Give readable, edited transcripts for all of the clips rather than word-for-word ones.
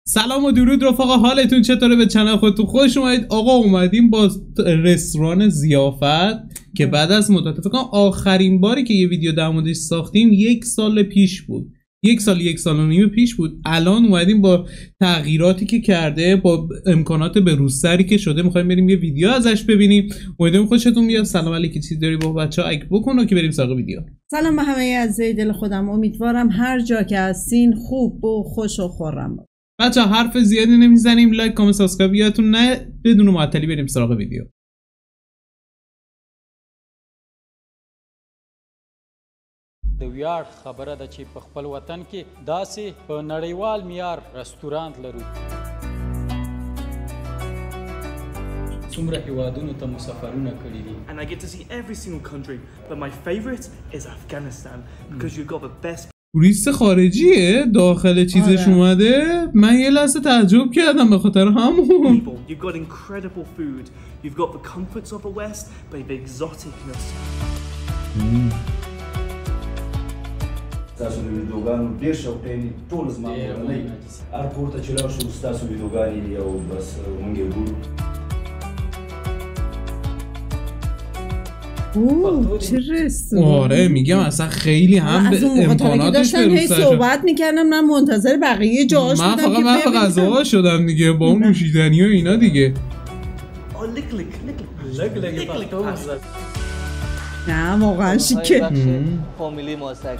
سلام و درود رفقا، حالتون چطوره؟ به چنل خودتون خوش اومدید. آقا اومدیم با رستوران ضیافت که بعد از مدت فکر کنم آخرین باری که یه ویدیو در موردش ساختیم یک سال پیش بود، یک سال و نیم پیش بود. الان اومدیم با تغییراتی که کرده، با امکانات بروزتری که شده، میخوایم بریم یه ویدیو ازش ببینیم. امیدوارم خوشتون بیاد. سلام علیکم، چیزی داری با بچه‌ها اگه بکنو که بریم سراغ ویدیو. سلام به همه عزیزای دل خودم، امیدوارم هر جا که هستین خوب و خوش و خرم باشید. بچه حرف زیادی نمیزنیم، لایک کامنت سابسکرایب یادتون نه. بدون معطلی بریم سراغ ویدیو. د ویاړ خبره ده چې په خپل وطن کې داسې په نړیوال معیار رستورانت لرو. څومره هیوادونو ته مسافرونه کړي دي. And I get to see every single country, but my favorite is Afghanistan because you've got the best. توریست خارجیه داخل چیزش اومده. من یه لحظه تعجب کردم به خاطر همون. You've got incredible food. You've got the comforts of the West, but the exoticness. تاسو د ویډیوګانو ډېر شوقین ټول زما کورنۍ هر کور ته چې لاړ شو ستاسو ویډیوګانې دي او بس موږ یې ګورو. اوه چه رستوران. آره میگم اصلا خیلی هم به امکاناتش هی صحبت میکردم، من منتظر بقیه جاهاش بودم که من فقط غذاها شدم دیگه با اون نوشیدنی و اینا دیگه. نه واقعا شیکه. فامیلی ماسک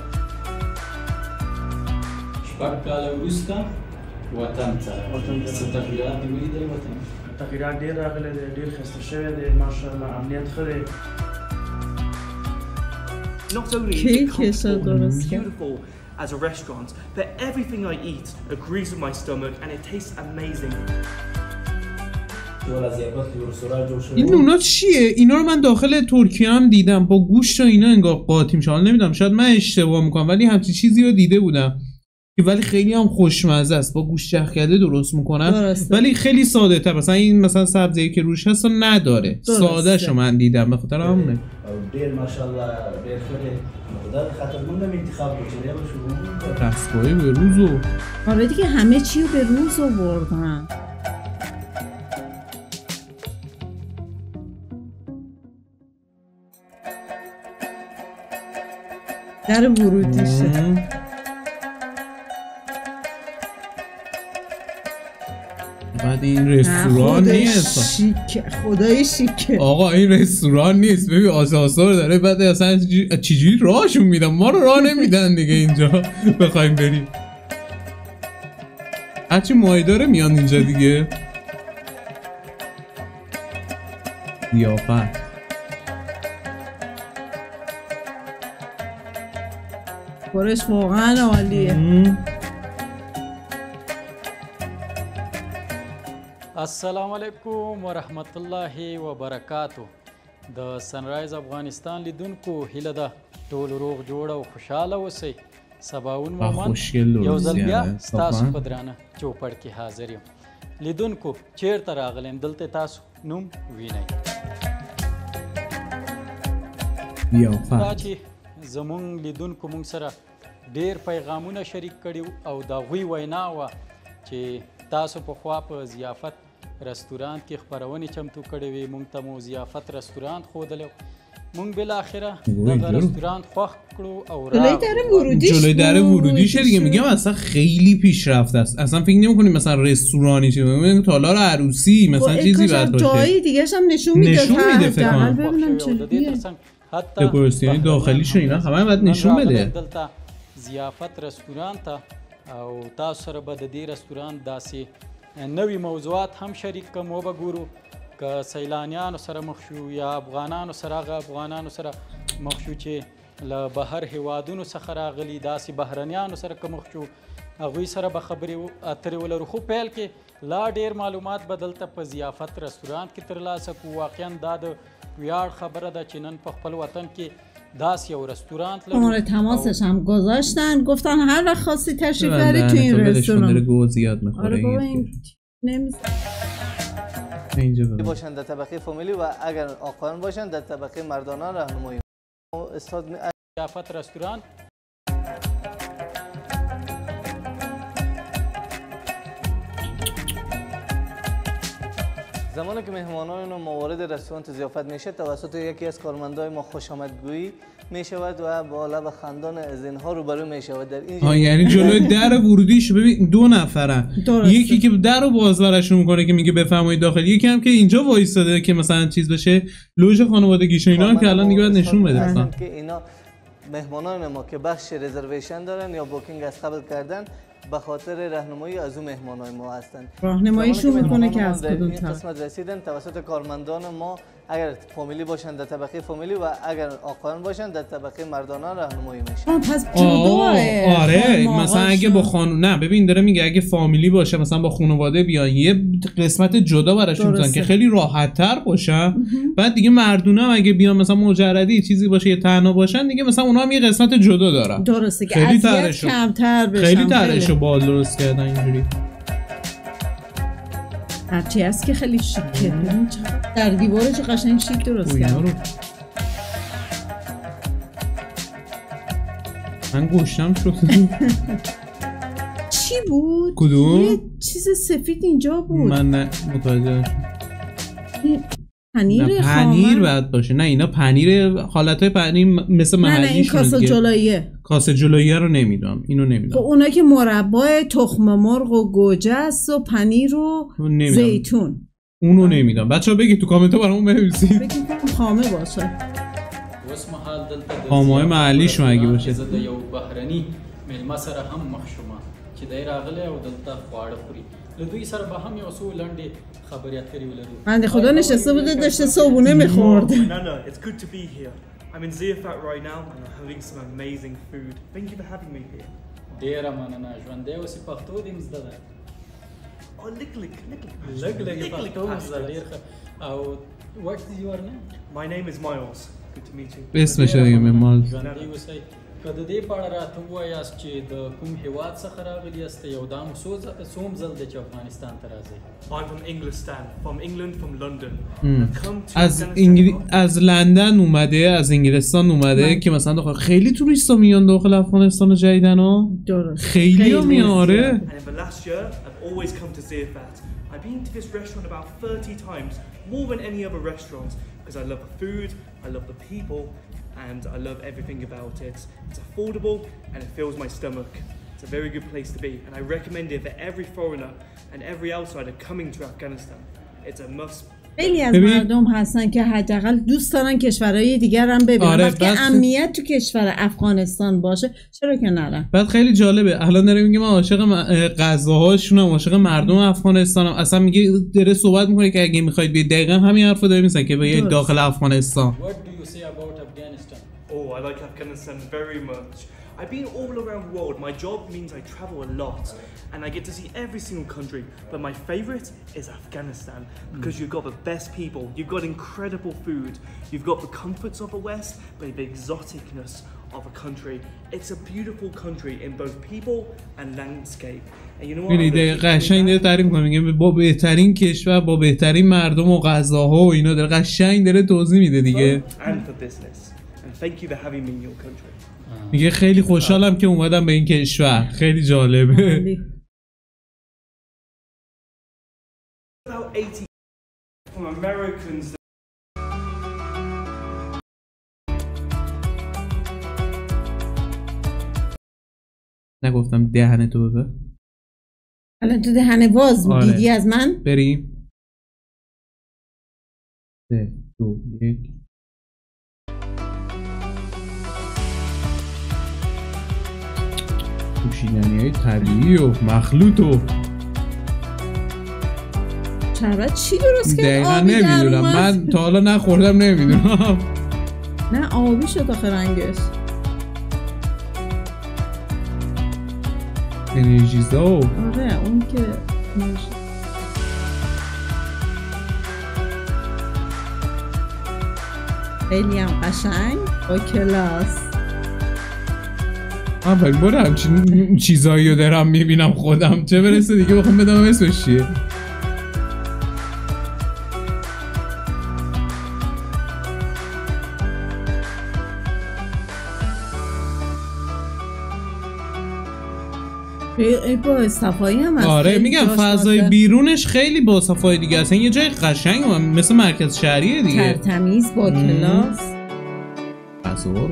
شپږ کاله وروسته وطن ته څه تغییرات دې ولیدل؟ وطن تغییرات ډېر راغلی دی، ډېر ښایسته شوی دی، ماشاءالله امنیت ښه دی. Not only is it comfortable and beautiful as a restaurant, but everything I eat agrees with my stomach and it tastes amazing. این نونا چیه؟ اینا رو من داخل ترکیه هم دیدم با گوشت و اینا انگار قاطی میشه. حالا نمیدونم شاید من اشتباه میکنم ولی همچین چیزی رو دیده بودم که ولی خیلی هم خوشمزه است، با گوشت چرخ کرده درست میکنن ولی خیلی ساده تر. مثلا این مثلا سبزی که روش هست نداره، ساده شو من دیدم به خاطر همونه. ډېر ماشاءالله ډېر ښه دی. دا خاطر مونږ هم انتخاب وکړو چې دستگاهی به روزو. آره دیگه همه چی رو به روز آوردن. در ورودیشه. بعد این رستوران نیست. شیکه، خدای شیکه. آقا این رستوران نیست. ببین آسانسور داره، بعد اصلا چجوری راهشون میدن؟ ما رو راه نمیدن دیگه اینجا بخوایم بریم. هرچی ماهی داره میان اینجا دیگه. ضیافت برش واقعا عالیه. السلام علیکم ورحمت الله وبرکاتو. د سنرایز افغانستان لیدونکو هیله ده ټول روغ جوړ او خوشاله اوسئ. سباون مومن یو ځل بیا ستاسو په درانه چوپړ کې حاضر یم. لیدونکو چیرته راغلم؟ دلته تاسو نوم وینئ. دا چې زمونږ لیدونکو مونږ سره ډېر پیغامونه شریک کړي او د هغوی وینا وه چې تاسو پخوا په ضیافت رستورانت کې خپرونې چمتو کړې وې، مونږ ته مو ضیافت رستورانت ښودلی. مونږ بالاخره دغه رستورانت خوښ کړو او جلوی در ورودیشه دیگه. میگم اصلا خیلی پیشرفته است. اصلا فکر نمی‌کنیم مثلا رستورانی چه میگم تالار عروسی مثلا چیزی بعد باشه. جایی دیگه هم نشون میده فکر کنم. ببینم چجوریه. دکوراسیونی داخلیش اینا همه باید نشون بده. دلته ضیافت رستورانت ته او تاسو سره به د دې رستورانت داسې نوي موضوعات هم شریک کوم و به ګورو که سیلانیانو سره مخ شو یا افغانانو سره هغه افغانانو سره مخ شو چې له بهر هیوادونو څخه راغلي، داسې بهرنیانو سره که مخ شو هغوی سره به خبرې اترې ولرو. خو پیل کې لا ډېر معلومات به دلته په ضیافت رستورانت کې ترلاسه کړو. واقعا دا د ویاړ خبره ده چې نن په خپل وطن کې داس یو رستورانت لرو. شماره تماسش هم گذاشتن، گفتن هر وقت خواستی تشریف بری تو این رستوران. گوه زیاد میخوره. آره بابا این نمیزن. اینجا باشن در طبقه فامیلی و اگر آقایان باشن در طبقه مردانه راهنمایی. استاد ضیافت رستوران زمانی که مهمانان ما وارد رستوران ضیافت میشه توسط یکی از کارمندای ما خوش آمدگویی میشود و با لب خندان از اینها روبرو میشود. در این یعنی جلوی در ورودیش ببین 2 نفرن، یکی که در رو باز براشون میکنه که میگه بفرمایید داخل، یکی هم که اینجا وایساده که مثلا چیز بشه لوژ خانوادگیش و اینا هم که الان دیگه باید نشون بده اصلا که اینا مهمانان ما که بخش رزرویشن دارن یا بوکینگ از قبل کردن به خاطر راهنمایی از اون مهمانای ما هستن. راهنماییشون میکنه که از کدوم این قسمت رسیدن توسط کارمندان ما اگر فامیلی باشن در طبقه فامیلی و اگر آقایان باشن در طبقه مردانه راهنمایی میشن. پس جداه. آره مثلا اگه با خانم نه ببین داره میگه اگه فامیلی باشه مثلا با خانواده بیان یه قسمت جدا براشون میذارن که خیلی راحت تر باشن. بعد دیگه مردونه هم اگه بیان مثلا مجردی چیزی باشه یا تنها باشن دیگه مثلا اونا هم یه قسمت جدا دارن. درسته که اذیت کمتر بشن. خیلی ترشو بال درست کردن اینجوری. هرچی هست که خیلی شیکه. در دیوارش قشنگ شیک درست کردن. من گوشتم شد. چی بود؟ کدوم؟ یه چیز سفید اینجا بود. من نه متوجه پنیر باید باشه. نه اینا پنیر حالتهای پنیر مثل محلیشون. نه این کاسه جلوییه. کاسه جلوییه رو نمیدونم. اینو نمیدونم. خب اونا که مربا تخم مرغ و گوجه است و پنیر و زیتون. اونو نمیدونم. بچه‌ها بگید تو کامنت ها برامون بنویسید. فکر می‌کنم خامه باشه. خامه‌های محلیشون اگه باشه. زده یو بهرني ملما سره هم مخشومه چې دای راغله او دلته خواړه خوري له دوی سره به هم یو څو لنډې خبرې اترې ولرو. بنده خدا نشسته بوده داشته صبحونه می‌خورد. No, it's good to be here. I'm in Ziyafat right now and I'm having some amazing food. Thank you for having me here. ډیره مننه ژوندې اوسې پښتو دې مزده ده. Oh, لګ پښتو مزده ډیر ښه. او what is your name? My name is Miles. Good to meet you. اسمش دیگه مال. ژوندې اوسئ. که د دې په اړه راته ووایاست چې د کوم هیواد څخه راغلي یاست یو دا مو څوم ځل دی چې افغانستان ته راځئ؟ I'm from Englistan, from England, from London. از لندن اومده، از انگلستان اومده که مثلا داخل خیلی توریستا میان داخل افغانستان جدیدن ها. خیلی ها میاره. And in the last year I've always come to Ziyafat. I've been to this restaurant about 30 times, more than any other restaurant, because I love the food, I love the people, and I love everything about it. It's affordable and it fills my stomach. It's a very good place to be, and I recommend it for every foreigner and every outsider coming to Afghanistan. It's a must. خیلی از مردم هستن که حداقل دوست دارن کشورهای دیگر هم ببینن. وقتی امنیت تو کشور افغانستان باشه چرا که نرن. بعد خیلی جالبه الان داره میگه من عاشق غذاهاشونم، عاشق مردم افغانستانم. اصلا میگه داره صحبت میکنه که اگه میخواید بیاید دقیقاً همین حرفو داره میزنه که بیاید داخل افغانستان. What do you say about Afghanistan? Oh, I like Afghanistan very much. I've been all around the world. My job means I travel a lot and I get to see every single country. But my favorite is Afghanistan because you've got the best people, you've got incredible food, you've got the comforts of the West, but the exoticness of a country. It's a beautiful country in both people and landscape. And you know what? قشنگ داره تعریف می‌کنه، میگه با بهترین کشور، با بهترین مردم و غذاها و اینا داره قشنگ داره توضیح میده دیگه. And for business. And thank you for having me in your country. میگه خیلی خوشحالم که اومدم به این کشور. خیلی جالبه. About 80 from Americans. نگفتم دهنه تو ببر. الان تو دهنه باز دیدی از من؟ بریم. 3 2 1 پوشیدنی‌های طبیعی و مخلوط و شربت چی درست کرد؟ دقیقا نمیدونم، من تا حالا نخوردم نمیدونم. نه آبی شد آخه رنگش. انرژیزا. آره اون که خیلی هم قشنگ با کلاس. اولین بار همچین چیزایی رو دارم میبینم خودم، چه برسه دیگه بخوام بدم اسمش چیه. با صفایی هم هست. آره میگم فضای بیرونش خیلی با صفای دیگه است. یه جای قشنگ مثل مرکز شهریه دیگه. تمیز با کلاس. تصور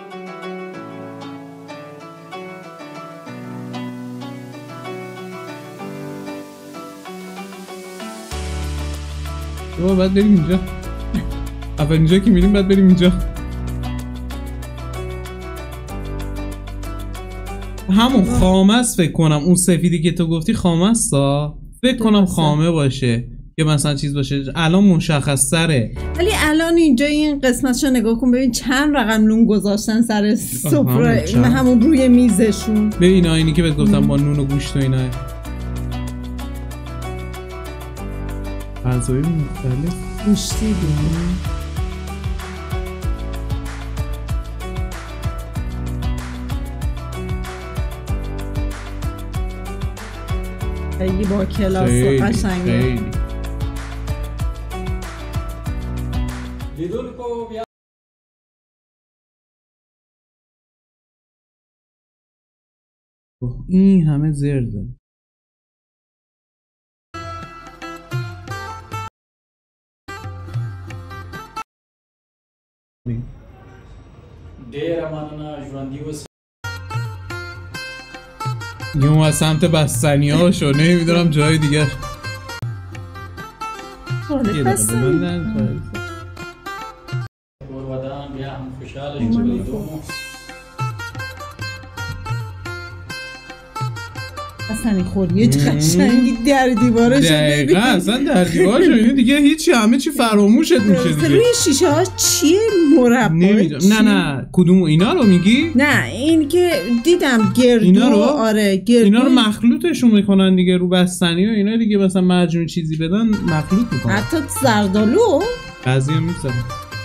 رو بعد بریم اینجا. اول اینجا که میریم بعد بریم اینجا. همون خامه است فکر کنم. اون سفیدی که تو گفتی خامه است فکر کنم خامه باشه که مثلا چیز باشه. الان مشخص تره ولی الان اینجا این قسمتشو نگاه کن ببین چند رقم نون گذاشتن سر سفره همون روی میزشون. ببین اینی که بهت گفتم با نون و گوشت و اینا غذای مختلف گوشتی بود. خیلی با کلاس و قشنگه. این همه زرده. ډېره مننه ژوندي اوسئ. یه از سمت بستنی‌هاشو نمیدونم جای دیگه. ودان بیا هم خوشحاله شو لیدو. اصلا خوریه قشنگی در دیوارش دقیقا اصلا در دیوارش این دیگه هیچی همه چی فراموشت میشه دیگه. روی شیشه ها چیه مربع؟ نمیدونم. نه کدوم اینا رو میگی؟ نه این که دیدم گردو. اینا رو؟ آره گردو. اینا رو مخلوطشون میکنن دیگه رو بستنی و اینا دیگه مثلا مجموع چیزی بدن مخلوط میکنن. حتی زردالو بعضی هم میذارن.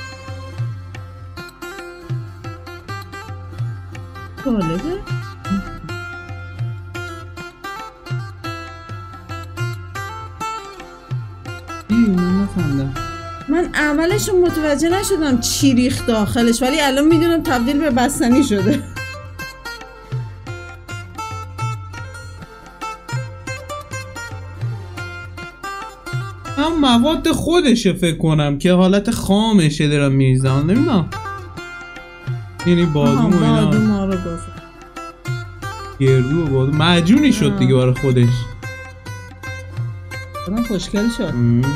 جالبه. من اولشون متوجه نشدم چی ریخت داخلش ولی الان میدونم تبدیل به بستنی شده. هم مواد خودشه فکر کنم که حالت خامشه دارم میریزم. نمیدونم یعنی بادوم و اینا. بادوم ها رو گفت گردو و بادوم معجونی شد دیگه برای خودش. من خوشگل شد.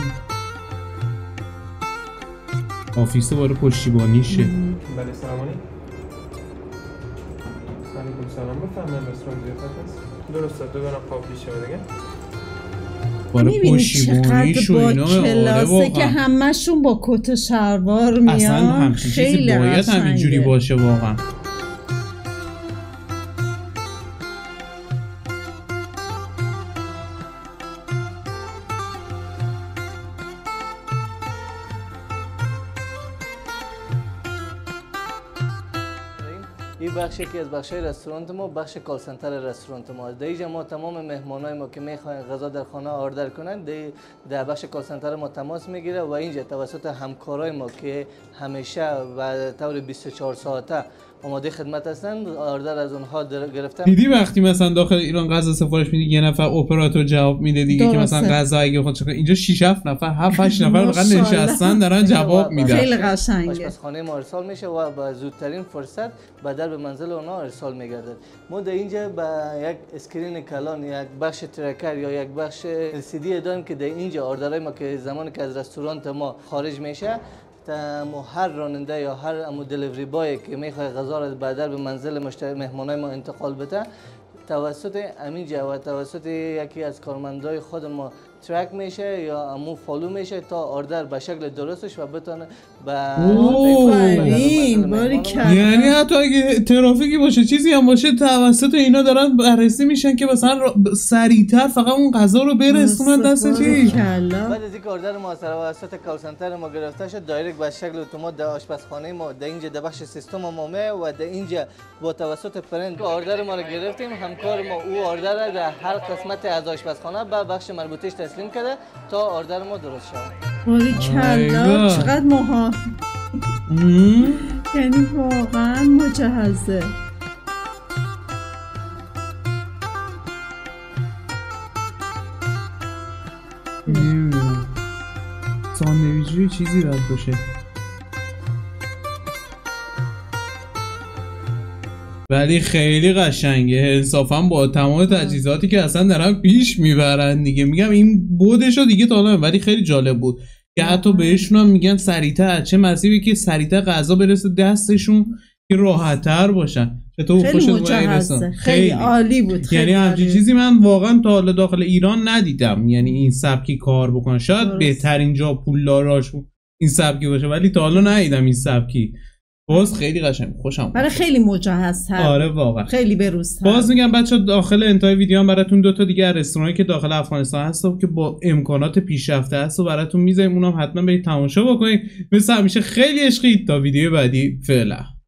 آفیس باره پشتیبانیشه. بله سلام علیکم. سلام بفرمایید رستوران ضیافت هست؟ درسته دو دانه قاب پیشه دیگه. باره پشتیبانیش و اینا کلاسه که همشون با کت شلوار میان. اصلا همچین چیزی باید همینجوری باشه واقعا. این بخش یکی از بخش‌های رستوران ما بخش کال سنتر رستوران ما. در اینجا ما تمام مهمانای ما که میخواین غذا در خانه آردر کنن در بخش کال سنتر ما تماس میگیره و اینجا توسط همکارای ما که همیشه و طور 24 ساعته آماده خدمت هستن آردر از اونها گرفتن. دیدی وقتی مثلا داخل ایران غذا سفارش میدی یه نفر اپراتور جواب میده دیگه که مثلا غذا اگه خود چقدر اینجا 6 7 نفر 7 8 نفر فقط نشستن دارن جواب میدن. خیلی قشنگه. آشپزخانه ما ارسال میشه و با زودترین فرصت به در منزل اونها ارسال میگردد. ما در اینجا با یک اسکرین کلان یک بخش ترکر یا یک بخش LCD داریم که در اینجا آردرای ما که زمانی که از رستوران ما خارج میشه هر راننده یا هر دلیوری بای که میخواد غذا را بعد به منزل مهمانای ما انتقال بده توسط امینجا و توسط یکی از کارمندای خود ما ترک میشه یا امو فالو میشه تا آردر به شکل درستش و بتونه یعنی حتی اگه ترافیکی باشه چیزی هم باشه توسط اینا دارن بررسی میشن که مثلا سریعتر فقط اون غذا رو برسونن دست چی. بعد از اینکه آردر ما توسط کال سنتر ما گرفته شد دایرکت به شکل اتومات در آشپزخانه ما در اینجا در بخش سیستم ما و در اینجا با توسط پرنت آردر ما رو گرفتیم. همکار ما او آردر را در هر قسمت از آشپزخانه به بخش مربوطش تسلیم کرده تا آردر ما درست شود. باریکلا چقدر ماها یعنی واقعا مجهزه. نمیدونم ساندویچی چیزی باید باشه. ولی خیلی قشنگه انصافا با تمام تجهیزاتی که اصلا دارن پیش میبرن دیگه. میگم این بودشو دیگه تا الان، ولی خیلی جالب بود که حتی بهشون هم میگن سریعتر چه مسیری که سریعتر غذا برسه دستشون که راحت‌تر باشن. خیلی مجهزه، خیلی عالی بود. یعنی همچین چیزی من واقعا تا حالا داخل ایران ندیدم، یعنی این سبکی کار بکنن. شاید بهترین جا پولداراش این سبکی باشه ولی تا حالا ندیدم این سبکی. باز خیلی قشنگ خوشم اومد. برای خیلی مجهزتر. آره واقعا خیلی بروزتر. باز میگم بچا داخل انتهای ویدیو هم براتون 2 تا دیگه رستورانی که داخل افغانستان هست که با امکانات پیشرفته هست و براتون میذاریم، اونم حتما برید تماشا بکنید. مثل همیشه خیلی عشقید. تا ویدیو بعدی فعلا.